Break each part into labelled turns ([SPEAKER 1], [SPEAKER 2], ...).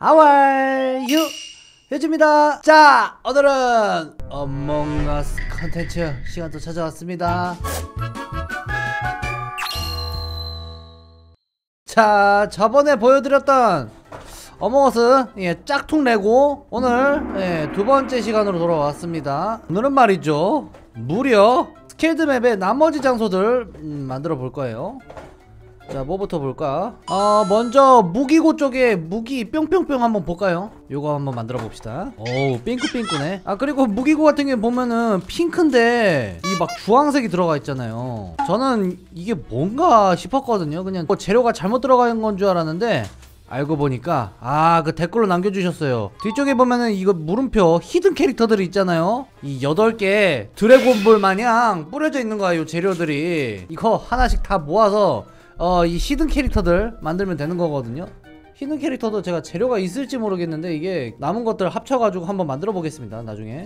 [SPEAKER 1] How are you? 효주입니다. 자, 오늘은 어몽어스 컨텐츠 시간도 찾아왔습니다. 자, 저번에 보여드렸던 어몽어스 짝퉁 레고 오늘 두 번째 시간으로 돌아왔습니다. 오늘은 말이죠, 무려 스케일드 맵의 나머지 장소들 만들어 볼 거예요. 자, 뭐부터 볼까? 먼저 무기고 쪽에 무기 뿅뿅뿅 한번 볼까요? 요거 한번 만들어 봅시다. 오우, 삥크삥크네. 그리고 무기고 같은 경우 보면은 핑크인데 이 막 주황색이 들어가 있잖아요. 저는 이게 뭔가 싶었거든요. 그냥 재료가 잘못 들어간 건 줄 알았는데 알고 보니까 그 댓글로 남겨주셨어요. 뒤쪽에 보면은 이거 물음표 히든 캐릭터들이 있잖아요. 이 8개 드래곤볼 마냥 뿌려져 있는 거야, 요 재료들이. 이거 하나씩 다 모아서 이 히든 캐릭터들 만들면 되는 거거든요. 히든 캐릭터도 제가 재료가 있을지 모르겠는데 이게 남은 것들 합쳐가지고 한번 만들어 보겠습니다, 나중에.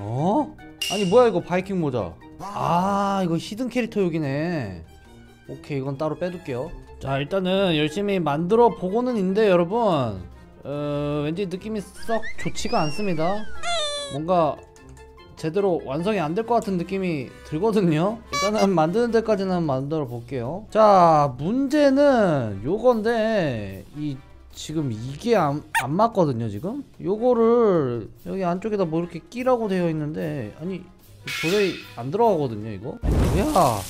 [SPEAKER 1] 아니 뭐야 이거, 바이킹 모자. 이거 히든 캐릭터 여기네. 오케이, 이건 따로 빼둘게요. 자, 일단은 열심히 만들어 보고는 있는데 여러분, 왠지 느낌이 썩 좋지가 않습니다. 뭔가 제대로 완성이 안 될 것 같은 느낌이 들거든요. 일단은 만드는 데까지는 만들어 볼게요. 자, 문제는 요건데 지금 이게 안 맞거든요. 지금 요거를 여기 안쪽에다 뭐 이렇게 끼라고 되어 있는데 아니 도저히 안 들어가거든요. 이거 뭐야,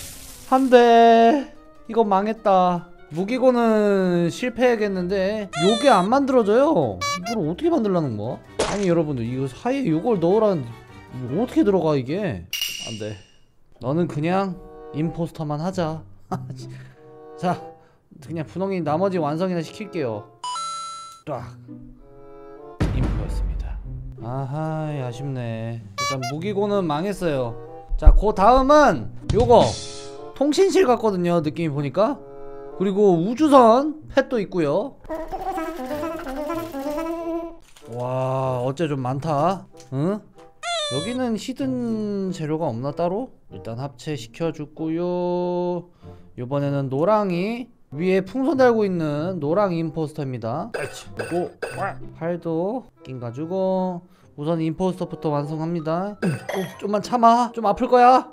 [SPEAKER 1] 한데 이거 망했다. 무기고는 실패하겠는데 요게 안 만들어져요. 이걸 어떻게 만들라는 거야? 아니 여러분들, 이거 사이에 요걸 넣으라는데 이거 어떻게 들어가 이게? 안돼, 너는 그냥 임포스터만 하자. 자, 그냥 분홍이 나머지 완성이나 시킬게요. 딱 임포였습니다. 아하, 아쉽네. 일단 무기고는 망했어요. 자, 그 다음은 요거 통신실 같거든요, 느낌이 보니까. 그리고 우주선 펫도 있고요. 와, 어째 좀 많다. 응? 여기는 히든 재료가 없나 따로? 일단 합체시켜주고요. 이번에는 노랑이 위에 풍선 달고 있는 노랑 임포스터입니다. 그리고 팔도 낀가지고 우선 임포스터부터 완성합니다. 좀만 참아, 좀 아플 거야.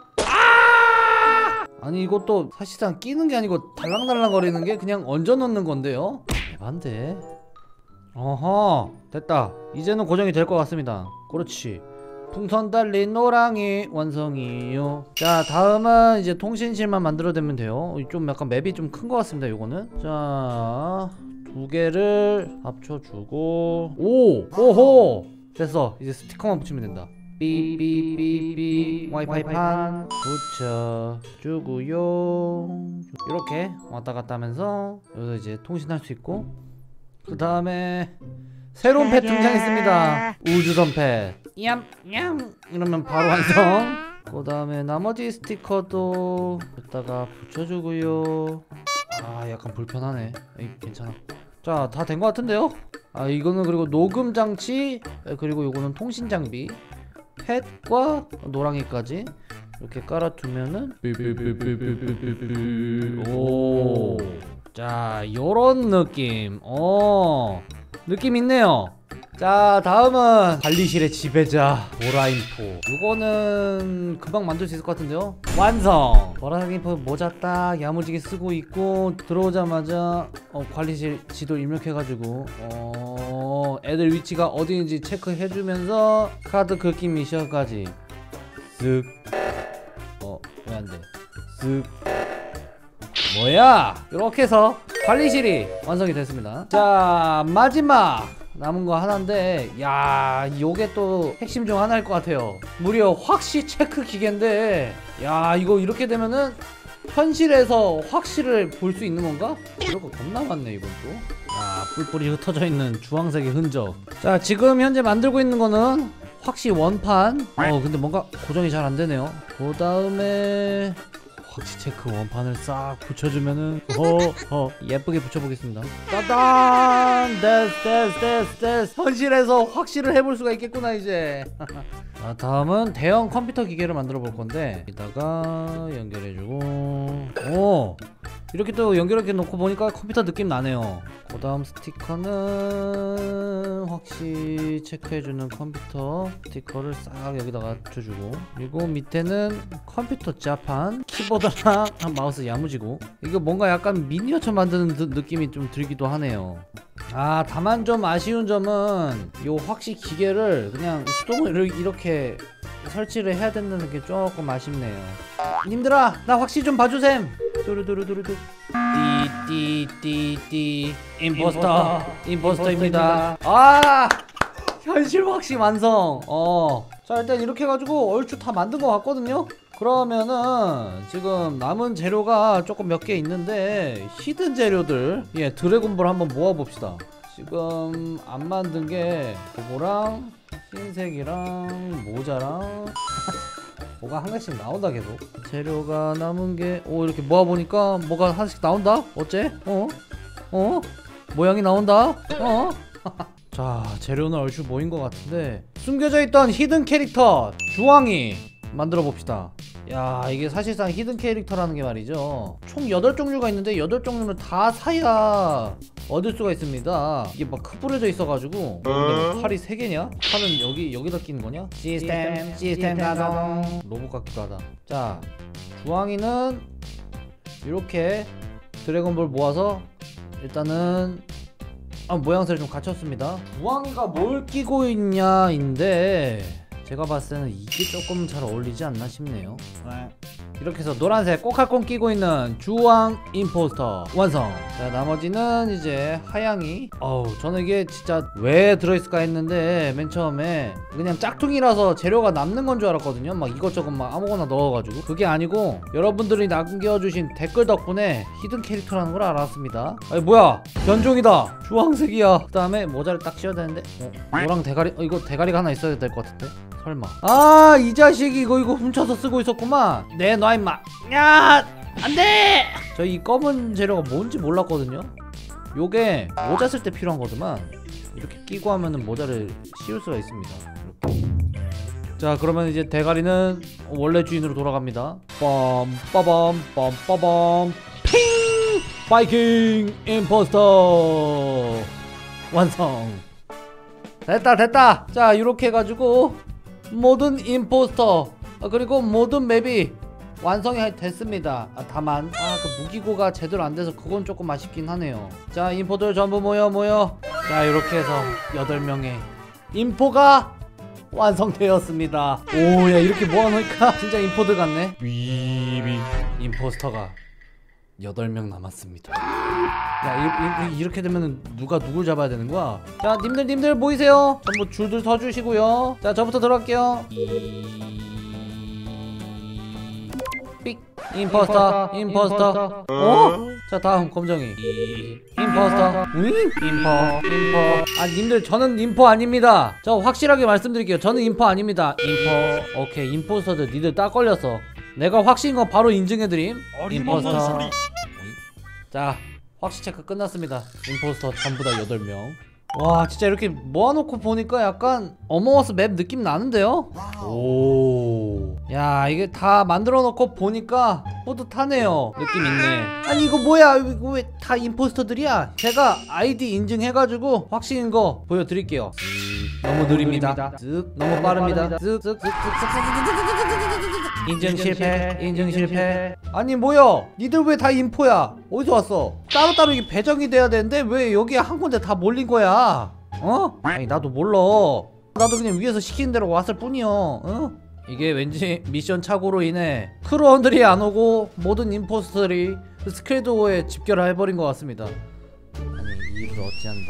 [SPEAKER 1] 아니 이것도 사실상 끼는 게 아니고 달랑달랑 거리는 게 그냥 얹어 놓는 건데요. 대반데. 어허, 됐다. 이제는 고정이 될 것 같습니다. 그렇지, 풍선 달린 노랑이 완성이요. 자, 다음은 이제 통신실만 만들어내면 돼요. 좀 약간 맵이 좀 큰 것 같습니다, 요거는. 자, 2개를 합쳐주고. 오호, 됐어. 이제 스티커만 붙이면 된다. 삐삐삐삐 와이파이판 붙여주고요. 이렇게 왔다갔다 하면서 여기서 이제 통신할 수 있고, 그 다음에 새로운 펫 등장했습니다. 우주선 펫. 얌 이러면 바로 완성. 그 다음에 나머지 스티커도 여기다가 붙여주고요. 약간 불편하네. 괜찮아. 자, 다 된 것 같은데요? 이거는 그리고 녹음 장치, 그리고 요거는 통신 장비, 펫과 노랑이까지 이렇게 깔아두면은 오, 자, 요런 느낌. 느낌 있네요. 자, 다음은 관리실의 지배자 보라인포. 이거는 금방 만들 수 있을 것 같은데요. 완성. 보라인포 모자 딱 야무지게 쓰고 있고, 들어오자마자 관리실 지도 입력해가지고 애들 위치가 어디인지 체크해주면서 카드 긁기 미션까지 쓱. 왜 안돼? 쓱. 뭐야, 이렇게 해서 관리실이 완성이 됐습니다. 자, 마지막 남은 거 하나인데, 야, 요게 또 핵심 중 하나일 것 같아요. 무려 확시 체크 기계인데, 야, 이거 이렇게 되면은 현실에서 확시를 볼 수 있는 건가? 이런 거 겁나 많네, 이건 또. 뿔뿔이 흩어져 있는 주황색의 흔적. 자, 지금 현재 만들고 있는 거는 확시 원판. 근데 뭔가 고정이 잘 안 되네요. 그 다음에 확시 체크 원판을 싹 붙여주면은 예쁘게 붙여보겠습니다. 짜잔! 됐어. 현실에서 확실을 해볼 수가 있겠구나 이제. 자, 다음은 대형 컴퓨터 기계를 만들어 볼 건데, 여기다가 연결해주고, 이렇게 또 연결해 놓고 보니까 컴퓨터 느낌 나네요. 그 다음 스티커는 확시 체크해주는 컴퓨터 스티커를 싹 여기다가 붙여주고, 그리고 밑에는 컴퓨터 자판, 키보드랑 마우스 야무지고. 이거 뭔가 약간 미니어처 만드는 느낌이 좀 들기도 하네요. 다만 좀 아쉬운 점은 요 확시 기계를 그냥 수동으로 이렇게 설치를 해야 된다는 게 조금 아쉽네요. 님들아, 나 확시 좀 봐주셈. 두루두루두루두. 띠띠띠띠. 임포스터입니다. 현실 확시 완성. 자, 일단 이렇게 해가지고 얼추 다 만든 것 같거든요. 그러면은 지금 남은 재료가 조금 몇 개 있는데, 히든 재료들, 드래곤볼 한번 모아봅시다. 지금 안 만든 게 그거랑 흰색이랑 모자랑 뭐가 한 개씩 나온다. 계속 재료가 남은 게 이렇게 모아보니까 뭐가 하나씩 나온다. 어째? 모양이 나온다. 자, 재료는 얼추 모인 것 같은데, 숨겨져 있던 히든 캐릭터 주황이 만들어 봅시다. 야, 이게 사실상 히든 캐릭터라는 게 말이죠, 총 8종류가 있는데 8종류를 다 사야 얻을 수가 있습니다. 이게 막 크뿌려져 있어가지고. 근데 뭐 팔이 3개냐? 팔은 여기다 끼는 거냐? 시스템 가동. 로봇 같기도 하다. 자, 주황이는 이렇게 드래곤볼 모아서 일단은 모양새를 좀 갖췄습니다. 주황이가 뭘 끼고 있냐인데, 제가 봤을 때는 이게 조금 잘 어울리지 않나 싶네요. 이렇게 해서 노란색 꼬칼콘 끼고 있는 주황 임포스터 완성. 자, 나머지는 이제 하양이. 저는 이게 진짜 왜 들어있을까 했는데, 맨 처음에 그냥 짝퉁이라서 재료가 남는 건 줄 알았거든요. 막 이것저것 막 아무거나 넣어가지고. 그게 아니고 여러분들이 남겨주신 댓글 덕분에 히든 캐릭터라는 걸 알았습니다. 아니 뭐야, 변종이다. 주황색이야. 그 다음에 모자를 딱 씌워야 되는데, 노랑 대가리. 이거 대가리가 하나 있어야 될 것 같은데, 설마. 이 자식이 이거 훔쳐서 쓰고 있었구만. 놔 임마. 야, 안돼. 저 이 검은 재료가 뭔지 몰랐거든요. 요게 모자 쓸 때 필요한 거더만. 이렇게 끼고 하면은 모자를 씌울 수가 있습니다. 이렇게. 자, 그러면 이제 대가리는 원래 주인으로 돌아갑니다. 빰빠밤 핑. 바이킹 임포스터 완성. 됐다. 자, 이렇게 해가지고 모든 임포스터 그리고 모든 맵이 완성이 됐습니다. 다만 그 무기고가 제대로 안 돼서 그건 조금 아쉽긴 하네요. 자, 인포들 전부 모여. 자, 이렇게 해서 8명의 인포가 완성되었습니다. 야, 이렇게 모아놓으니까 진짜 인포들 같네. 임포스터가 8명 남았습니다. 야, 이렇게 되면 누가 누굴 잡아야 되는 거야? 자, 님들 모이세요. 전부 줄들 서주시고요. 자, 저부터 들어갈게요. 삑. 임포스터. 자, 다음 검정이. 임포스터. 임포. 님들, 저는 임포 아닙니다. 저 확실하게 말씀드릴게요. 저는 임포 아닙니다. 임포. 오케이, 임포스터들 니들 딱 걸렸어. 내가 확실인 거 바로 인증해드림. 임포스터. 자, 확시 체크 끝났습니다. 임포스터 전부 다 8명. 와, 진짜 이렇게 모아놓고 보니까 약간 어머워스 맵 느낌 나는데요? 야, 이게 다 만들어놓고 보니까 뿌듯하네요. 느낌 있네. 아니 이거 뭐야, 이거 왜 다 임포스터들이야? 제가 아이디 인증해가지고 확신인 거 보여드릴게요. 너무 느립니다. 너무 빠릅니다. 인증 실패. 아니 뭐야, 니들 왜 다 인포야? 어디서 왔어? 따로따로 이게 배정이 돼야 되는데 왜 여기 한 군데 다 몰린 거야? 아니 나도 몰라. 나도 그냥 위에서 시키는 대로 왔을 뿐이요. 이게 왠지 미션 착오로 인해 크루원들이 안 오고 모든 임포스터들이 스크래드오에 집결을 해버린 것 같습니다. 아니 이 일을 어찌한다.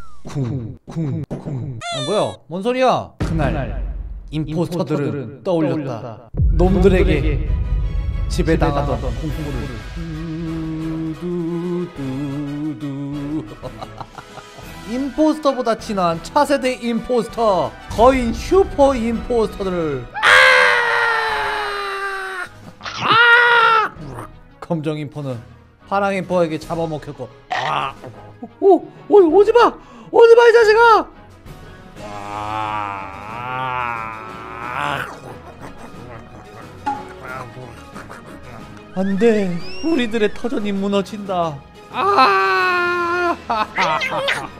[SPEAKER 1] 뭐야, 뭔 소리야? 그날 임포스터들은 떠올렸다. 놈들에게 지배당하던 공포를. 임포스터보다 친한 차세대 임포스터, 거인 슈퍼 임포스터들을. 검정 임포는 파랑 임포에게 잡아먹혔고. 오지마 이 자식아. 안돼, 우리들의 터전이 무너진다.